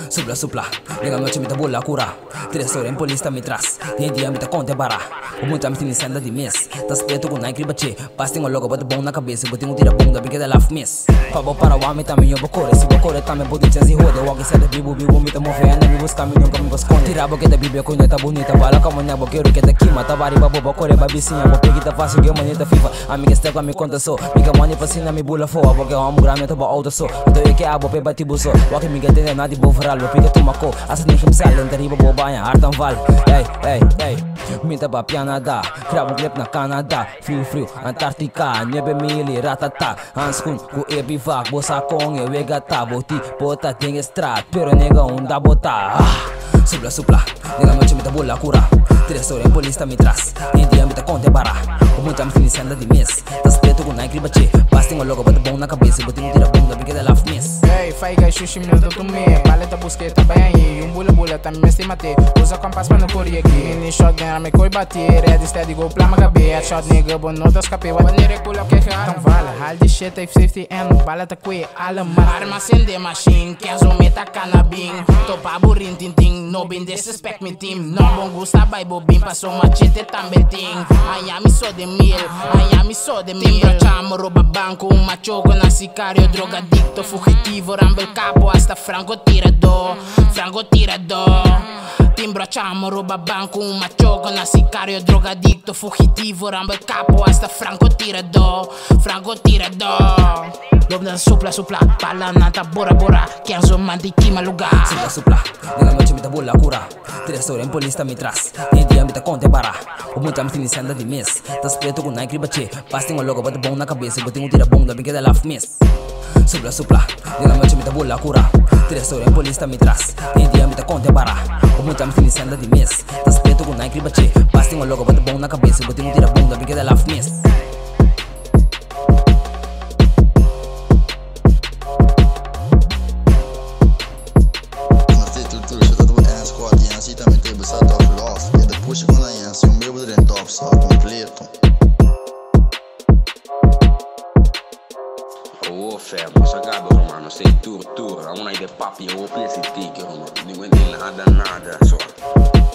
Supla supla, nega noche me bola cura. 3 horas em polícia me traz. Tem dia me conta bara. O muito me tem senda de mês. Tas preto com Nike bache. Pas tenho logo bota bom na cabeça. Botinho tira bom da brinquedo love miss. Pabo para o homem também eu vou correr. Se vou correr também pode chance roda. Walk inside the bibo bibo me tamo fé. Me busca me nunca me esconde. Tira boca da bíblia com neta bonita. Bala como na boqueiro que é daqui. Mata vari babo vou correr babicinha. Vou pegar tá fácil que manita FIFA. Amiga está com a me conta só. Miga money fascina me bula fo. Porque eu amo grande tô ba outra só. Então eu que abo pe bati buso. Walk me gete nada de bo varal. Vou pegar tu maco. Asa nem que me sale. Entari babo banha. Artan val. Ei. Minta ba pianada. Cravo clip na Canadá. Frio. Antártica. Nebe mili ratata. Hanskun ku ebivak. Bosa kong e wegata. Boti bota tem estrat. Pero nega da bota. Supla, nega noche me bola cura. 3 horas em polícia me traz. Tem dia me conta bara. O muito me tem senda de mês. Tas preto com Nike bache. Pas tenho logo bota bom na cabeça. Botinho tira bom da brinquedo love miss. Hey, faiga xuxi minuto tu me. Paleta busqueta bem aí. Bula tá me estimate. Usa compass pra não correr aqui. Mini shotgun me coi bater. Red steady go plama gabe. Shot nigga bon notas escape. Wat nere pull up que então vala. Hal de shit tape safety and bala tá que alama. Arma acende machine. Kenzo meta canabim. Topa burin tinting. No bin disrespect me team. No bom gusta by bobin. Passou machete também ting. Ayami so de mil. Timbracciamo rouba banco. Machoco na sicario. Drogadicto fugitivo. Rambo il capo hasta francotirador. Timbracciamo rouba banco. Machoco na sicario. Drogadicto fugitivo. Rambo il capo hasta francotirador. Lob na supla, pala nata bora. Kenzo mandi kima lugar. Supla, nega noche me bola cura. 3 horas em polícia me traz. Tem dia me conta bara. O muito me tem senda de mês. Tas preto com Nike bache. Pas tenho logo bota bom na cabeça. Botinho tira bom da brinquedo love miss. Supla, nega noche me bola cura. 3 horas em polícia me traz. Tem dia me conta bara. O muito me tem senda de mês. Tas preto com Nike bache. Pas tenho logo bota bom na cabeça. Botinho tira bom da brinquedo love miss. Puxa com a Yancy, o meu dentro of só completo. Oh, fermo, sagado, romano, sei tur, a una de papi, eu penso tigre, romano, ninguém tem nada, só.